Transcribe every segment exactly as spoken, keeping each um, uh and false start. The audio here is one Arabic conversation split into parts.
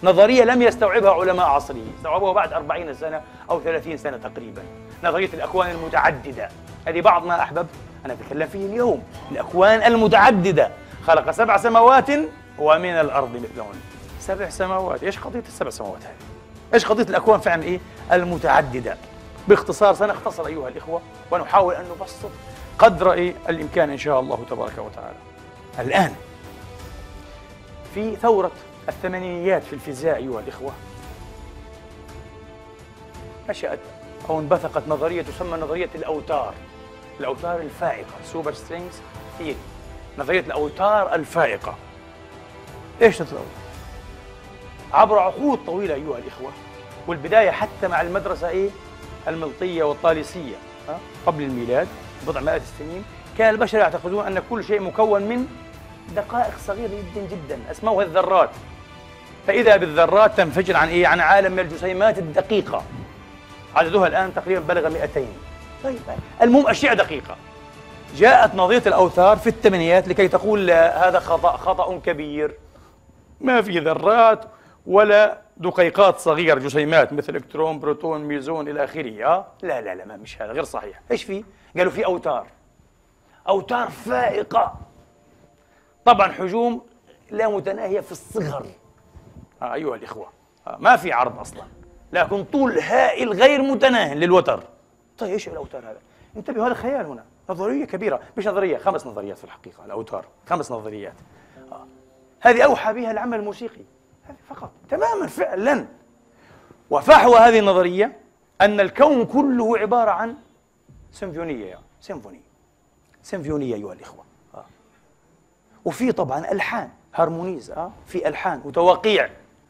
نظرية لم يستوعبها علماء عصره، استوعبوها بعد أربعين سنة أو ثلاثين سنة تقريبا. نظرية الأكوان المتعددة، هذه بعض ما أحببت أنا أتكلم فيه اليوم. الأكوان المتعددة، خلق سبع سماوات ومن الأرض مثلهن. سبع سماوات، إيش قضية السبع سماوات هذه؟ إيش قضية الأكوان فعلا إيه؟ المتعددة. باختصار سنختصر أيها الإخوة ونحاول أن نبسط قدر إيه الإمكان إن شاء الله تبارك وتعالى. الآن في ثورة الثمانينيات في الفيزياء أيها الإخوة، نشأت أو انبثقت نظرية تسمى نظرية الأوتار، الأوتار الفائقة، سوبر سترينجز ثيوري، نظرية الأوتار الفائقة. إيش الأوتار؟ عبر عقود طويلة أيها الإخوة، والبداية حتى مع المدرسة إيه؟ الملطية والطالسية أه؟ قبل الميلاد بضع مئات السنين، كان البشر يعتقدون أن كل شيء مكون من دقائق صغيرة جدا جدا اسموها الذرات، فإذا بالذرات تنفجر عن إيه؟ عن عالم من الجسيمات الدقيقة، عددها الآن تقريبا بلغ مئتين. طيب المهم أشياء دقيقة. جاءت نظرية الأوتار في الثمانينات لكي تقول لا، هذا خطأ خطأ كبير، ما في ذرات ولا دقيقات صغيرة جسيمات مثل إلكترون بروتون ميزون إلى آخره. آه؟ لا لا لا ما مش هذا، غير صحيح. إيش في؟ قالوا في أوتار، أوتار فائقة، طبعا حجوم لا متناهية في الصغر. آه أيها الإخوة، آه ما في عرض أصلا، لكن طول هائل غير متناهي للوتر. طيب إيش الأوتار هذا؟ انتبهوا، هذا خيال هنا، نظرية كبيرة، مش نظرية، خمس نظريات في الحقيقة. الأوتار خمس نظريات، آه. هذه أوحى بها العمل الموسيقي، هذه فقط تماما فعلا. وفحوى هذه النظرية أن الكون كله عبارة عن سيمفونية، يعني سيمفونية سيمفونية أيها الإخوة، آه. وفي طبعا ألحان هارمونيز، آه. في ألحان وتوقيع،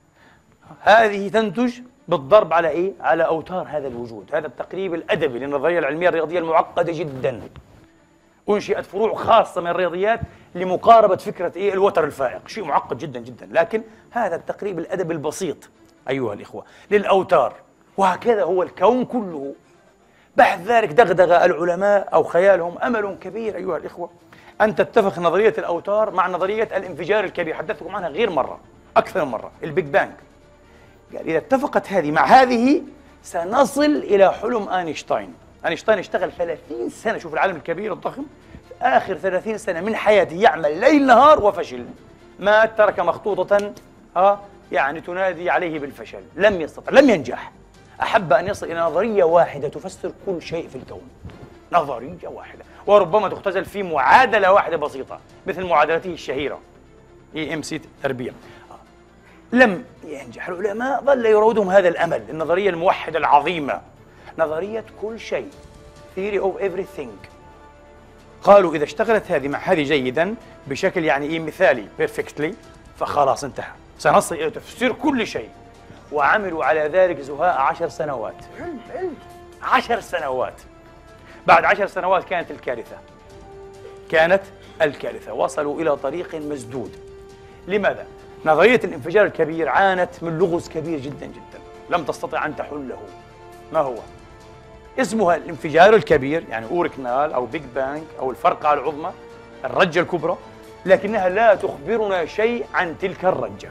هذه تنتج بالضرب على إيه؟ على أوتار هذا الوجود. هذا التقريب الأدبي للنظرية العلمية الرياضية المعقدة جدا. أنشئت فروع خاصة من الرياضيات لمقاربة فكرة إيه؟ الوتر الفائق، شيء معقد جدا جدا، لكن هذا التقريب الأدبي البسيط أيها الإخوة للأوتار. وهكذا هو الكون كله. بعد ذلك دغدغ العلماء أو خيالهم أمل كبير أيها الإخوة أن تتفق نظرية الأوتار مع نظرية الانفجار الكبير، حدثتكم عنها غير مرة، أكثر من مرة، البيج بانج. قال إذا اتفقت هذه مع هذه سنصل إلى حلم أينشتاين. أينشتاين اشتغل ثلاثين سنة، شوف العالم الكبير الضخم، آخر ثلاثين سنة من حياته يعمل ليل نهار وفشل، مات ترك مخطوطة ها يعني تنادي عليه بالفشل، لم يستطع، لم ينجح. أحب أن يصل إلى نظرية واحدة تفسر كل شيء في الكون، نظرية واحدة، وربما تختزل في معادلة واحدة بسيطة مثل معادلته الشهيرة إي إم سي تربية. لم ينجح. العلماء ظل يراودهم هذا الأمل، النظرية الموحدة العظيمة، نظرية كل شيء، theory of everything. قالوا إذا اشتغلت هذه مع هذه جيدا بشكل يعني إيه مثالي perfectly فخلاص انتهى، سنصل إلى تفسير كل شيء. وعملوا على ذلك زهاء عشر سنوات، عشر سنوات. بعد عشر سنوات كانت الكارثة، كانت الكارثة، وصلوا إلى طريق مسدود. لماذا؟ نظرية الانفجار الكبير عانت من لغز كبير جدا جدا لم تستطع أن تحله. ما هو؟ اسمها الانفجار الكبير، يعني أوركنال أو بيج بانج أو الفرقعة العظمى، الرجة الكبرى، لكنها لا تخبرنا شيء عن تلك الرجة.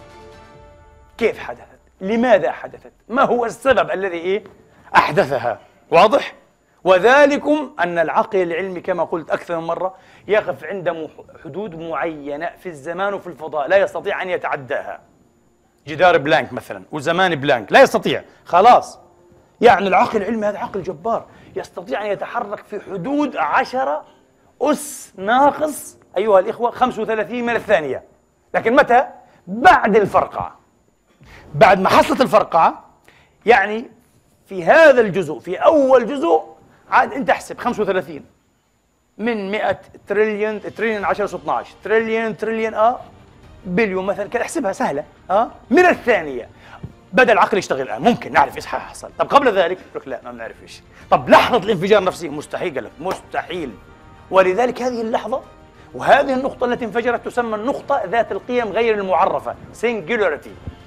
كيف حدثت؟ لماذا حدثت؟ ما هو السبب الذي إيه؟ أحدثها؟ واضح؟ وذلكم أن العقل العلمي كما قلت أكثر من مرة يقف عند حدود معينة في الزمان وفي الفضاء لا يستطيع أن يتعداها. جدار بلانك مثلا وزمان بلانك لا يستطيع، خلاص. يعني العقل العلمي هذا عقل جبار، يستطيع أن يتحرك في حدود عشرة أس ناقص أيها الإخوة خمسة وثلاثين من الثانية. لكن متى؟ بعد الفرقعة، بعد ما حصلت الفرقعة، يعني في هذا الجزء، في أول جزء عاد أنت احسب خمسة وثلاثين من مئة تريليون، تريليون عشرة أس اثني عشر، تريليون تريليون اه بليون مثلا، كده احسبها سهلة اه من الثانية. بدأ العقل يشتغل الآن، ممكن نعرف إيش حصل. طب قبل ذلك لك لا ما بنعرف إيش. طب لحظة الانفجار نفسه مستحيل، قال لك مستحيل. ولذلك هذه اللحظة وهذه النقطة التي انفجرت تسمى النقطة ذات القيم غير المعرفة singularity،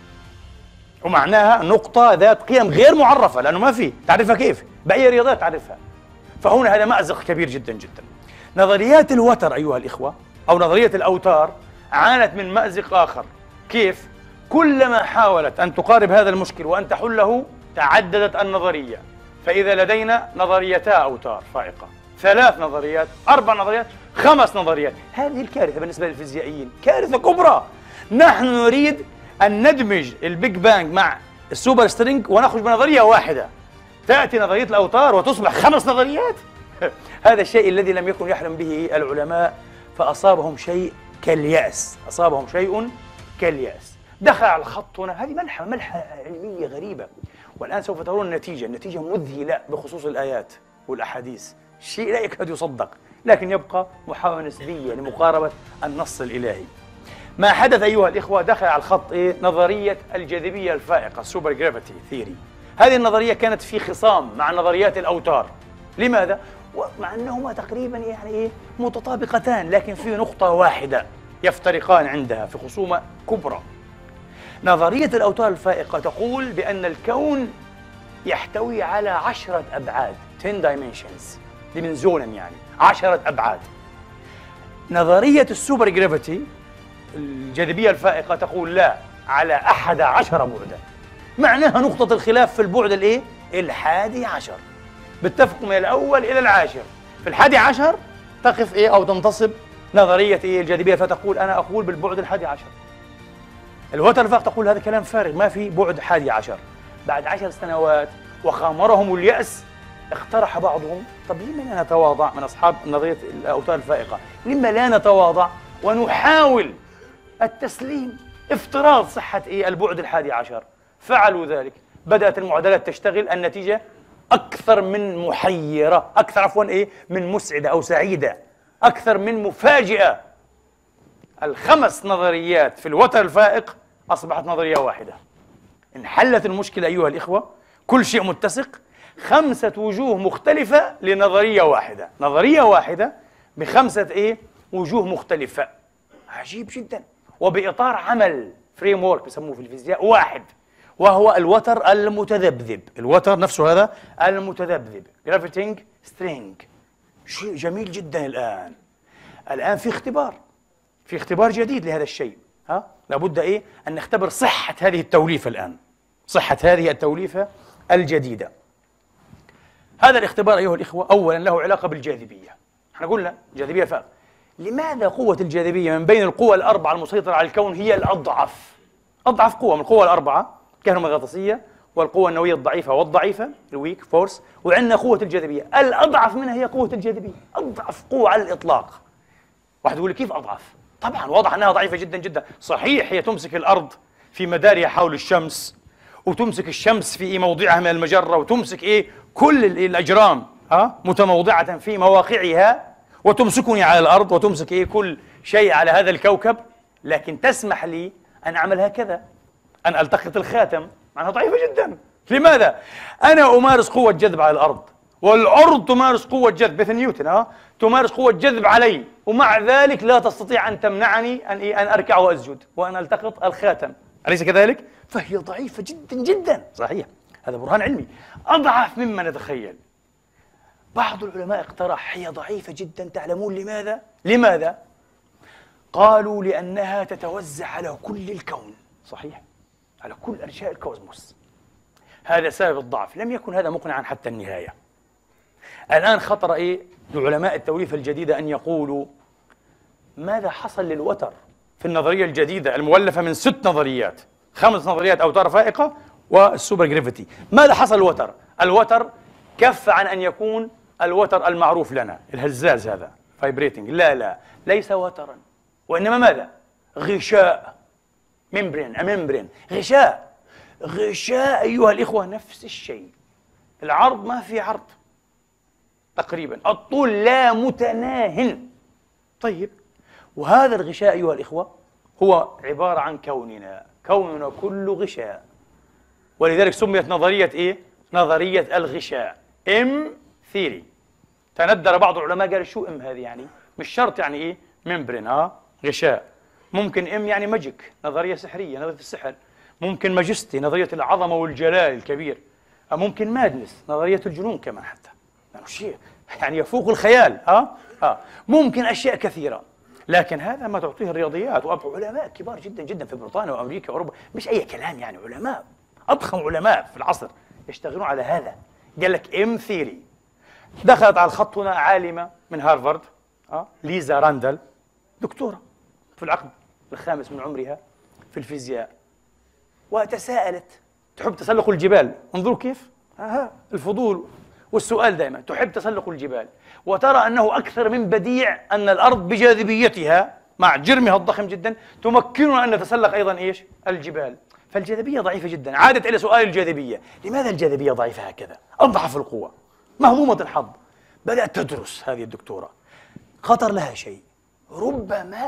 ومعناها نقطة ذات قيم غير معرفة لأنه ما في تعرفها كيف؟ بأي رياضات تعرفها. فهنا هذا مأزق كبير جدا جدا. نظريات الوتر أيها الإخوة أو نظرية الأوتار عانت من مأزق آخر. كيف؟ كلما حاولت أن تقارب هذا المشكل وأن تحله تعددت النظرية، فإذا لدينا نظريتا أوتار فائقة، ثلاث نظريات، أربع نظريات، خمس نظريات، هذه الكارثة بالنسبة للفيزيائيين، كارثة كبرى. نحن نريد أن ندمج البيج بانج مع السوبر سترينج ونخرج بنظرية واحدة، تأتي نظرية الأوتار وتصبح خمس نظريات. هذا الشيء الذي لم يكن يحلم به العلماء، فأصابهم شيء كاليأس، أصابهم شيء كاليأس. دخل على الخط هنا، هذه ملحة ملحة علمية غريبة، والآن سوف ترون النتيجة، النتيجة مذهلة بخصوص الآيات والأحاديث، شيء لا يكاد يصدق، لكن يبقى محاولة نسبية لمقاربة النص الإلهي. ما حدث أيها الإخوة، دخل على الخط إيه؟ نظرية الجاذبية الفائقة، سوبر جرافيتي ثيوري. هذه النظرية كانت في خصام مع نظريات الأوتار. لماذا؟ مع أنهما تقريبا يعني إيه متطابقتان، لكن في نقطة واحدة يفترقان عندها في خصومة كبرى. نظرية الأوتار الفائقة تقول بأن الكون يحتوي على عشرة أبعاد، ten dimensions، ديمنزونا يعني عشرة أبعاد. نظرية السوبر جرافيتي الجاذبية الفائقة تقول لا، على أحد عشر بعدا. معناها نقطة الخلاف في البعد الإيه؟ الحادي عشر. باتفقوا من الأول إلى العاشر. في الحادي عشر تقف إيه أو تنتصب نظرية إيه الجاذبية، فتقول أنا أقول بالبعد الحادي عشر. الوتر فاق تقول هذا كلام فارغ، ما في بعد حادي عشر. بعد عشر سنوات وخامرهم اليأس، اقترح بعضهم طب لما لا نتواضع من أصحاب نظرية الأوتار الفائقة، لما لا نتواضع ونحاول التسليم افتراض صحة إيه البعد الحادي عشر. فعلوا ذلك، بدأت المعادلات تشتغل، النتيجة أكثر من محيرة، أكثر عفوا إيه من مسعدة أو سعيدة، أكثر من مفاجئة. الخمس نظريات في الوتر الفائق أصبحت نظرية واحدة. انحلت المشكلة أيها الإخوة، كل شيء متسق، خمسة وجوه مختلفة لنظرية واحدة، نظرية واحدة بخمسة إيه وجوه مختلفة. عجيب جدا، وبإطار عمل فريم وورك بيسموه في الفيزياء واحد، وهو الوتر المتذبذب. الوتر نفسه هذا المتذبذب، جرافيتينج سترينج. شيء جميل جدا. الآن الآن في اختبار، في اختبار جديد لهذا الشيء. ها لابد إيه أن نختبر صحة هذه التوليفة الآن، صحة هذه التوليفة الجديدة. هذا الاختبار أيها الإخوة أولا له علاقة بالجاذبية. احنا قلنا جاذبية فائقة. لماذا قوة الجاذبية من بين القوى الأربعة المسيطرة على الكون هي الأضعف؟ أضعف قوة من القوى الأربعة، الكهرومغناطيسية والقوة النووية الضعيفة والضعيفة الويك فورس، وعندنا قوة الجاذبية. الأضعف منها هي قوة الجاذبية، أضعف قوة على الإطلاق. واحد يقول لي كيف أضعف؟ طبعا واضح أنها ضعيفة جدا جدا. صحيح هي تمسك الأرض في مدارها حول الشمس، وتمسك الشمس في موضعها من المجرة، وتمسك إيه كل الأجرام ها متموضعة في مواقعها، وتمسكني على الأرض، وتمسك إيه كل شيء على هذا الكوكب، لكن تسمح لي أن أعمل هكذا، أن ألتقط الخاتم. معناها ضعيفة جدا. لماذا؟ أنا أمارس قوة جذب على الأرض، والأرض تمارس قوة جذب، مثل نيوتن ها تمارس قوة جذب علي، ومع ذلك لا تستطيع أن تمنعني أن إيه أن أركع وأسجد وأن ألتقط الخاتم، أليس كذلك؟ فهي ضعيفة جدا جدا. صحيح، هذا برهان علمي، أضعف مما نتخيل. بعض العلماء اقترح هي ضعيفة جدا، تعلمون لماذا؟ لماذا؟ قالوا لأنها تتوزع على كل الكون. صحيح، على كل أرجاء الكوزموس. هذا سبب الضعف. لم يكن هذا مقنعا حتى النهاية. الآن خطر إيه لعلماء التوليفة الجديدة أن يقولوا ماذا حصل للوتر في النظرية الجديدة المؤلفة من ست نظريات، خمس نظريات أوتار فائقة والسوبر جرافيتي. ماذا حصل الوتر؟ الوتر كف عن أن يكون الوتر المعروف لنا، الهزاز هذا فايبريتنج. لا لا، ليس وترا، وإنما ماذا؟ غشاء، ممبرين، أممبرين، غشاء. غشاء أيها الإخوة نفس الشيء. العرض ما في عرض تقريبا، الطول لا متناهٍ. طيب، وهذا الغشاء أيها الإخوة هو عبارة عن كوننا، كوننا كله غشاء، ولذلك سميت نظرية إيه؟ نظرية الغشاء، إم ثيري. تندر بعض العلماء قال شو إم هذه يعني؟ مش شرط يعني إيه؟ ممبرين، ها؟ غشاء. ممكن إم يعني ماجيك، نظرية سحرية، نظرية السحر. ممكن ماجستي، نظرية العظمة والجلال الكبير. ممكن مادنس، نظرية الجنون كمان حتى. يعني شيء يعني يفوق الخيال، ها؟ ها. ممكن أشياء كثيرة. لكن هذا ما تعطيه الرياضيات، وعلماء كبار جدا جدا في بريطانيا وأمريكا وأوروبا، مش أي كلام يعني، علماء أضخم علماء في العصر يشتغلون على هذا. قال لك إم ثيري. دخلت على الخط هنا عالمة من هارفارد، أه؟ ليزا راندل، دكتورة في العقد الخامس من عمرها في الفيزياء، وتساءلت، تحب تسلق الجبال، انظروا كيف آه الفضول والسؤال دائما، تحب تسلق الجبال وترى أنه أكثر من بديع أن الأرض بجاذبيتها مع جرمها الضخم جدا تمكننا أن نتسلق أيضا إيش؟ الجبال. فالجاذبية ضعيفة جدا. عادت إلى سؤال الجاذبية، لماذا الجاذبية ضعيفة هكذا؟ أضعف القوة، مهضومة الحظ. بدأت تدرس هذه الدكتورة، خطر لها شيء، ربما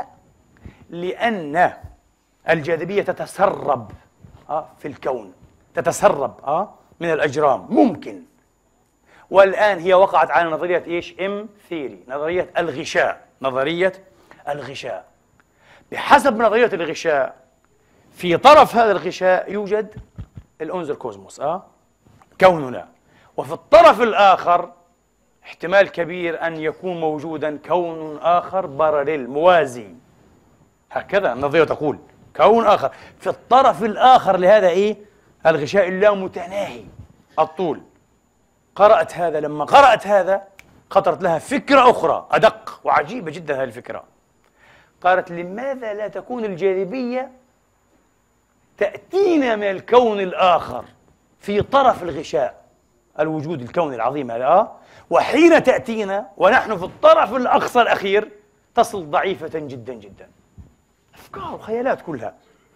لأن الجاذبية تتسرب آه في الكون، تتسرب آه من الأجرام، ممكن. والآن هي وقعت على نظرية إيش؟ إم ثيري، نظرية الغشاء، نظرية الغشاء. بحسب نظرية الغشاء، في طرف هذا الغشاء يوجد الأنظر كوزموس، آه كوننا، وفي الطرف الآخر احتمال كبير أن يكون موجودا كون آخر باراليل موازي. هكذا النظرية تقول، كون آخر في الطرف الآخر لهذا إيه؟ الغشاء اللامتناهي الطول. قرأت هذا، لما قرأت هذا خطرت لها فكرة أخرى أدق وعجيبة جدا هذه الفكرة. قالت لماذا لا تكون الجاذبية تأتينا من الكون الآخر في طرف الغشاء، الوجود الكوني العظيم هذا، آه وحين تأتينا ونحن في الطرف الأقصى الأخير تصل ضعيفة جدا جدا. أفكار وخيالات كلها،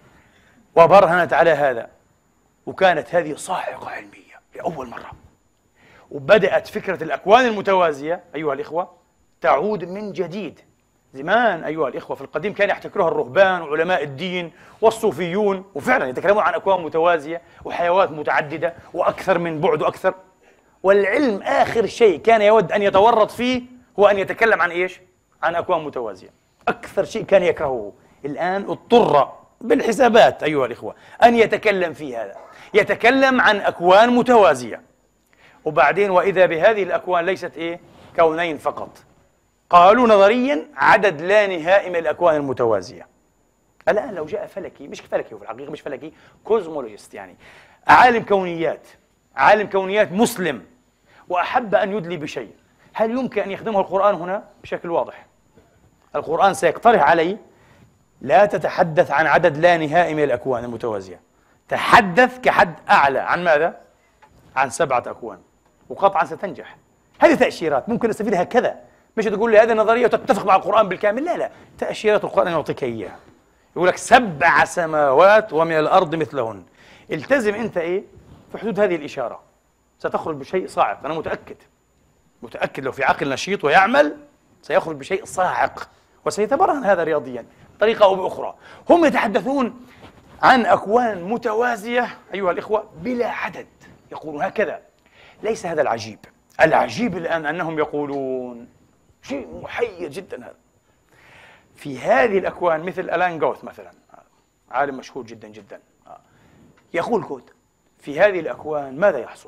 وبرهنت على هذا، وكانت هذه صاعقة علمية لأول مرة. وبدأت فكرة الأكوان المتوازية أيها الإخوة تعود من جديد. زمان أيها الإخوة في القديم كان يحتكرها الرهبان وعلماء الدين والصوفيون، وفعلا يتكلمون عن أكوان متوازية وحيوات متعددة وأكثر من بعد وأكثر. والعلم آخر شيء كان يود أن يتورط فيه هو أن يتكلم عن إيش؟ عن أكوان متوازية. أكثر شيء كان يكرهه. الآن اضطر بالحسابات أيها الإخوة أن يتكلم في هذا، يتكلم عن أكوان متوازية. وبعدين وإذا بهذه الأكوان ليست إيه؟ كونين فقط. قالوا نظريا عدد لا نهائي من الأكوان المتوازية. الآن لو جاء فلكي، مش فلكي هو في الحقيقة، مش فلكي، كوزمولوجيست، يعني عالم كونيات، عالم كونيات مسلم، وأحب أن يدلي بشيء، هل يمكن أن يخدمه القرآن هنا بشكل واضح؟ القرآن سيقترح عليه لا تتحدث عن عدد لا نهائي من الأكوان المتوازية، تحدث كحد أعلى عن ماذا؟ عن سبعة أكوان، وقطعا ستنجح. هذه تأشيرات ممكن نستفيدها هكذا، مش تقول لي هذه نظرية وتتفق مع القرآن بالكامل، لا لا، تأشيرات القرآن يعطيك إياها. يقول لك سبع سماوات ومن الأرض مثلهن. التزم أنت إيه؟ في حدود هذه الإشارة ستخرج بشيء صاعق، أنا متأكد متأكد لو في عقل نشيط ويعمل سيخرج بشيء صاعق، وسيتبرهن هذا رياضيا بطريقة أو بأخرى. هم يتحدثون عن أكوان متوازية أيها الإخوة بلا عدد، يقولون هكذا. ليس هذا العجيب، العجيب الآن أنهم يقولون شيء محير جدا هذا. في هذه الأكوان مثل ألان جوث مثلا، عالم مشهور جدا جدا، يقول كود في هذه الأكوان ماذا يحصل؟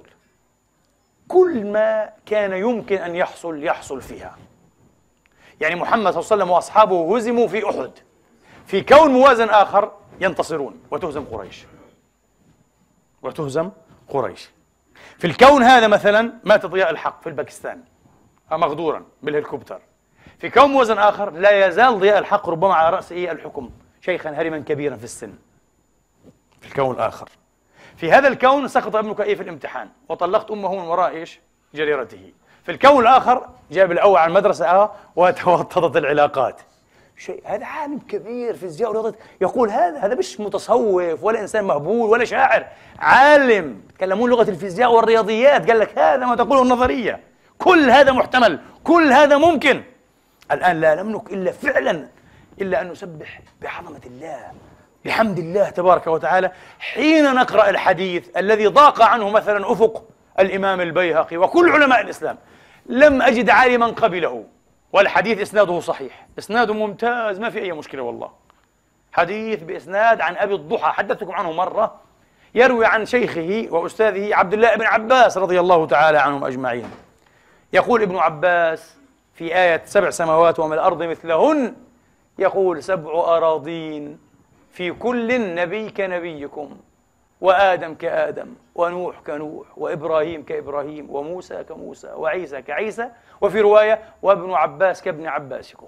كل ما كان يمكن أن يحصل يحصل فيها. يعني محمد صلى الله عليه وسلم وأصحابه هزموا في أحد، في كون موازن آخر ينتصرون وتهزم قريش وتهزم قريش. في الكون هذا مثلا مات ضياء الحق في الباكستان مغدورا بالهليكوبتر. في كون موازن آخر لا يزال ضياء الحق ربما على رأس إيه الحكم، شيخا هرما كبيرا في السن في الكون الآخر. في هذا الكون سقط ابنك إيه في الامتحان وطلقت أمه من وراء إيش جريرته. في الكون الآخر جاب الأول على المدرسة آه وتوطدت العلاقات. شيء هذا عالم كبير في الفيزياء والرياضيات يقول هذا، هذا مش متصوف ولا إنسان مهبول ولا شاعر، عالم يتكلمون لغة الفيزياء والرياضيات، قال لك هذا ما تقوله النظرية، كل هذا محتمل، كل هذا ممكن. الآن لا نملك إلا فعلا إلا أن نسبح بعظمة الله، بحمد الله تبارك وتعالى حين نقرأ الحديث الذي ضاق عنه مثلا أفق الإمام البيهقي وكل علماء الإسلام. لم أجد عالما قبله، والحديث إسناده صحيح، إسناده ممتاز، ما في أي مشكلة والله. حديث بإسناد عن أبي الضحى، حدثتكم عنه مرة، يروي عن شيخه وأستاذه عبد الله بن عباس رضي الله تعالى عنهم أجمعين. يقول ابن عباس في آية سبع سماوات ومن الأرض مثلهن، يقول سبع أراضين في كل نبي كنبيكم، وآدم كآدم، ونوح كنوح، وإبراهيم كإبراهيم، وموسى كموسى، وعيسى كعيسى، وفي رواية وابن عباس كابن عباسكم.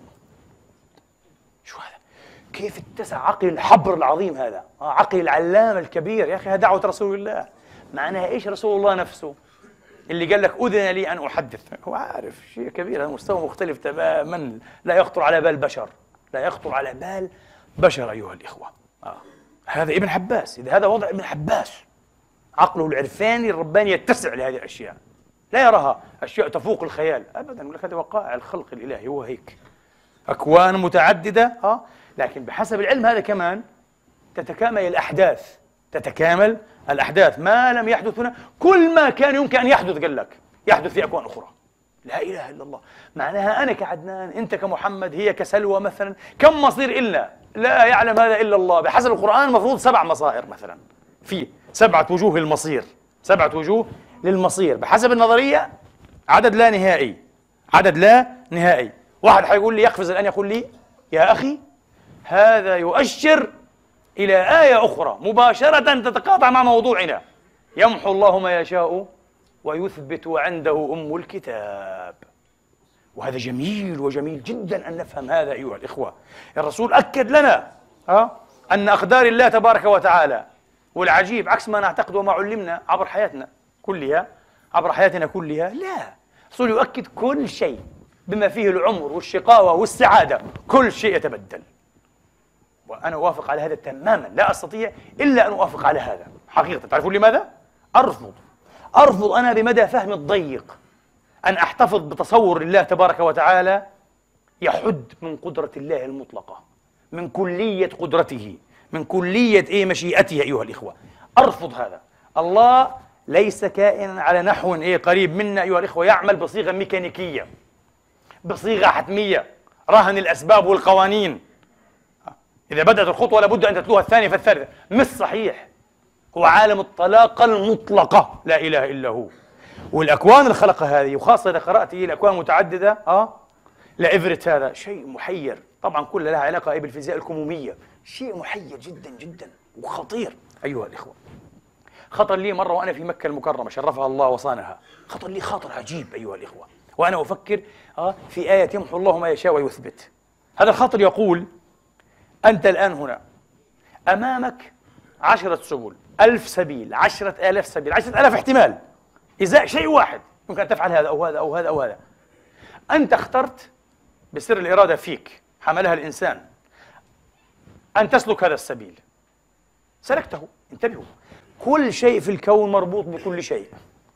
شو هذا؟ كيف اتسع عقل الحبر العظيم هذا؟ آه عقل العلامة الكبير. يا أخي هذا دعوة رسول الله. معناها إيش؟ رسول الله نفسه اللي قال لك أذن لي أن أحدث، هو عارف شيء كبير، هذا مستوى مختلف تماما لا يخطر على بال بشر، لا يخطر على بال بشر أيها الإخوة. آه. هذا ابن عباس، إذا هذا وضع ابن عباس، عقله العرفاني الرباني يتسع لهذه الأشياء، لا يراها أشياء تفوق الخيال أبدا، يقول لك هذا وقائع الخلق الإلهي، هو هيك أكوان متعددة. آه. لكن بحسب العلم هذا كمان تتكامل الأحداث، تتكامل الأحداث، ما لم يحدث هنا كل ما كان يمكن أن يحدث قال لك يحدث في أكوان أخرى. لا إله إلا الله. معناها أنا كعدنان، أنت كمحمد، هي كسلوى مثلا، كم مصير إلا لا يعلم هذا إلا الله. بحسب القرآن مفروض سبع مصائر مثلا، في سبعة وجوه للمصير، سبعة وجوه للمصير. بحسب النظرية عدد لا نهائي، عدد لا نهائي. واحد حيقول لي يقفز الآن يقول لي يا أخي هذا يؤشر إلى آية أخرى مباشرة تتقاطع مع موضوعنا، يمحو الله ما يشاء ويثبت وعنده أم الكتاب. وهذا جميل وجميل جدا أن نفهم هذا أيها الإخوة. الرسول أكد لنا أه؟ أن أقدار الله تبارك وتعالى، والعجيب عكس ما نعتقد وما علمنا عبر حياتنا كلها، عبر حياتنا كلها، لا، الرسول يؤكد كل شيء بما فيه العمر والشقاوة والسعادة، كل شيء يتبدل. وأنا أوافق على هذا تماما، لا أستطيع إلا أن أوافق على هذا حقيقة. تعرفون لماذا؟ أرفض أرفض أنا بمدى فهمي الضيق أن أحتفظ بتصور الله تبارك وتعالى يحد من قدرة الله المطلقة، من كلية قدرته، من كلية إيه مشيئته أيها الإخوة. أرفض هذا. الله ليس كائنا على نحو إيه قريب منا أيها الإخوة، يعمل بصيغة ميكانيكية، بصيغة حتمية، رهن الأسباب والقوانين. إذا بدأت الخطوة لابد أن تتلوها الثانية فالثالثة. مش صحيح. هو عالم الطلاقة المطلقة، لا إله إلا هو. والأكوان اللي خلقها هذه، وخاصة إذا قرأت هي الأكوان متعددة آه لإفرت، هذا شيء محير طبعا، كلها لها علاقة بالفيزياء الكمومية، شيء محير جدا جدا وخطير أيها الإخوة. خطر لي مرة وأنا في مكة المكرمة شرفها الله وصانها، خطر لي خاطر عجيب أيها الإخوة، وأنا أفكر آه في آية يمحو الله ما يشاء ويثبت. هذا الخاطر يقول أنت الآن هنا أمامك عشرة سبل، ألف سبيل، عشرة آلاف سبيل، عشرة آلاف احتمال إزاء شيء واحد يمكن أن تفعل هذا أو هذا أو هذا أو هذا. أنت اخترت بسر الإرادة فيك حملها الإنسان أن تسلك هذا السبيل، سلكته. انتبهوا، كل شيء في الكون مربوط بكل شيء،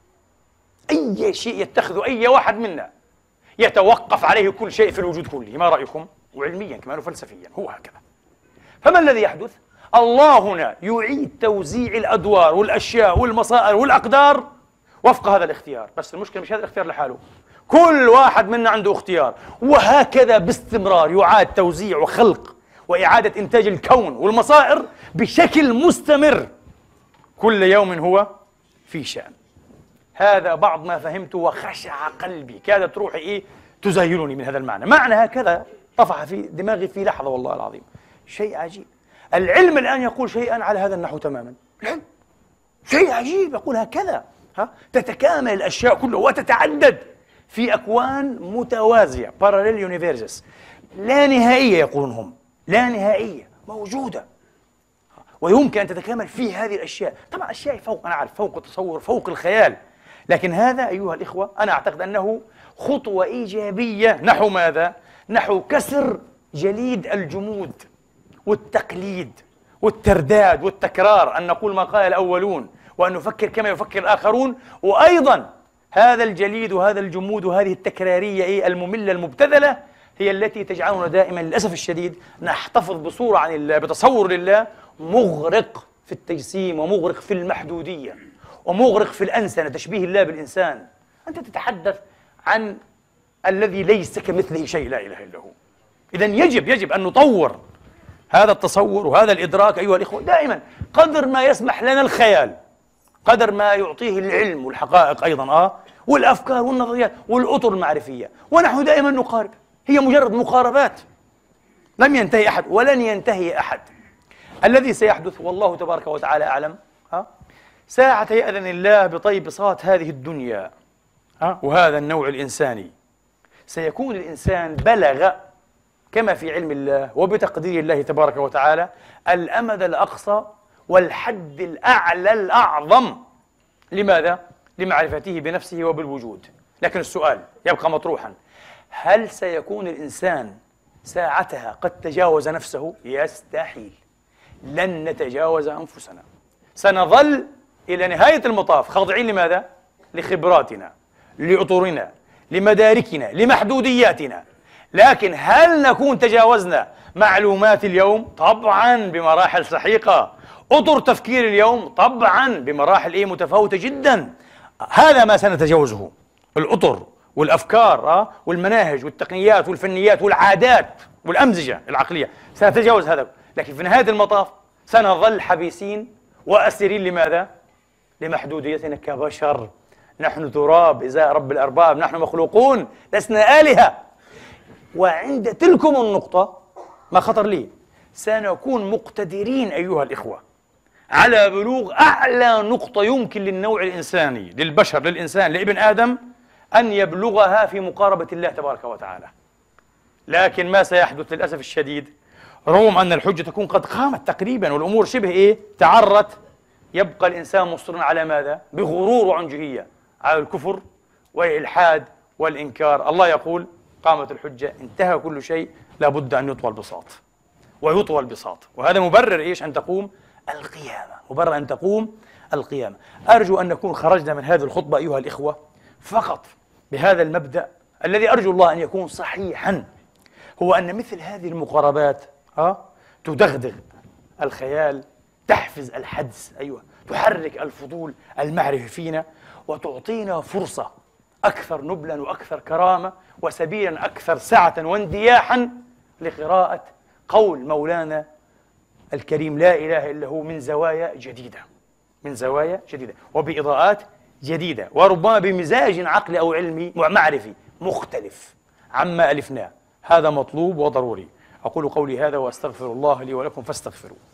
أي شيء يتخذ أي واحد منا يتوقف عليه كل شيء في الوجود كله. ما رأيكم؟ وعلميا كمان وفلسفيا هو هكذا. فما الذي يحدث؟ الله هنا يعيد توزيع الأدوار والأشياء والمصائر والأقدار وفق هذا الاختيار. بس المشكلة مش هذا الاختيار لحاله، كل واحد منا عنده اختيار، وهكذا باستمرار يعاد توزيع وخلق وإعادة إنتاج الكون والمصائر بشكل مستمر، كل يوم هو في شأن. هذا بعض ما فهمته وخشع قلبي، كادت روحي إيه تزايلني من هذا المعنى. معنى هكذا طفح في دماغي في لحظة والله العظيم، شيء عجيب. العلم الآن يقول شيئا على هذا النحو تماما، العلم شيء عجيب يقول هكذا، ها تتكامل الأشياء كلها وتتعدد في أكوان متوازية، parallel universes، لا نهائية يقولون هم، لا نهائية موجودة، ويمكن أن تتكامل في هذه الأشياء. طبعا أشياء فوق، أنا أعرف، فوق التصور، فوق الخيال، لكن هذا أيها الإخوة أنا أعتقد أنه خطوة إيجابية نحو ماذا؟ نحو كسر جليد الجمود والتقليد والترداد والتكرار، أن نقول ما قال الأولون وأن نفكر كما يفكر الآخرون. وأيضا هذا الجليد وهذا الجمود وهذه التكرارية المملة المبتذلة هي التي تجعلنا دائما للأسف الشديد نحتفظ بصورة عن الله، بتصور لله مغرق في التجسيم ومغرق في المحدودية ومغرق في الأنسنة، تشبيه الله بالإنسان. أنت تتحدث عن الذي ليس كمثله شيء، لا إله إلا هو. إذن يجب يجب أن نطور هذا التصور وهذا الإدراك أيها الإخوة دائما قدر ما يسمح لنا الخيال، قدر ما يعطيه العلم والحقائق أيضا آه والأفكار والنظريات والأطر المعرفية. ونحن دائما نقارب، هي مجرد مقاربات، لم ينتهي أحد ولن ينتهي أحد. الذي سيحدث والله تبارك وتعالى أعلم، ها؟ ساعة يأذن الله بطي بساط هذه الدنيا، ها؟ وهذا النوع الإنساني، سيكون الإنسان بلغ كما في علم الله وبتقدير الله تبارك وتعالى الأمد الأقصى والحد الأعلى الأعظم. لماذا؟ لمعرفته بنفسه وبالوجود. لكن السؤال يبقى مطروحا: هل سيكون الإنسان ساعتها قد تجاوز نفسه؟ يستحيل، لن نتجاوز أنفسنا، سنظل إلى نهاية المطاف خاضعين. لماذا؟ لخبراتنا، لأطرنا، لمداركنا، لمحدودياتنا. لكن هل نكون تجاوزنا معلومات اليوم؟ طبعا بمراحل سحيقة. أطر تفكير اليوم؟ طبعا بمراحل إيه متفاوتة جدا. هذا ما سنتجاوزه، الأطر والأفكار آه والمناهج والتقنيات والفنيات والعادات والأمزجة العقلية، سنتجاوز هذا. لكن في نهاية المطاف سنظل حبيسين وأسيرين. لماذا؟ لمحدوديتنا كبشر. نحن تراب إزاء رب الأرباب، نحن مخلوقون لسنا آلهة. وعند تلكم النقطة ما خطر لي، سنكون مقتدرين أيها الإخوة على بلوغ أعلى نقطة يمكن للنوع الإنساني، للبشر، للإنسان، لابن آدم، أن يبلغها في مقاربة الله تبارك وتعالى. لكن ما سيحدث للأسف الشديد، رغم أن الحجة تكون قد قامت تقريبا والأمور شبه إيه تعرت، يبقى الإنسان مصرا على ماذا؟ بغرور وعنجهية، على الكفر والإلحاد والإنكار. الله يقول: قامت الحجة، انتهى كل شيء، لابد أن يطوى البساط ويطوى البساط. وهذا مبرر إيش؟ أن تقوم القيامة، مبرر أن تقوم القيامة. أرجو أن نكون خرجنا من هذه الخطبة أيها الإخوة فقط بهذا المبدأ الذي أرجو الله أن يكون صحيحا، هو أن مثل هذه المقاربات أه؟ تدغدغ الخيال، تحفز الحدس، أيوة، تحرك الفضول المعرفي فينا، وتعطينا فرصة أكثر نبلا وأكثر كرامة وسبيلا أكثر سعة واندياحا لقراءة قول مولانا الكريم لا إله إلا هو من زوايا جديدة، من زوايا جديدة وبإضاءات جديدة، وربما بمزاج عقلي أو علمي معرفي مختلف عما ألفناه. هذا مطلوب وضروري. أقول قولي هذا وأستغفر الله لي ولكم فاستغفروه.